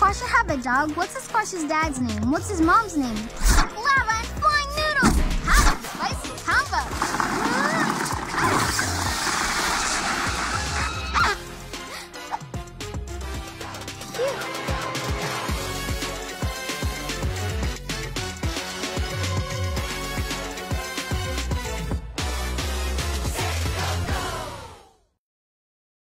squash a habit, dog. What's a squash's dad's name? What's his mom's name?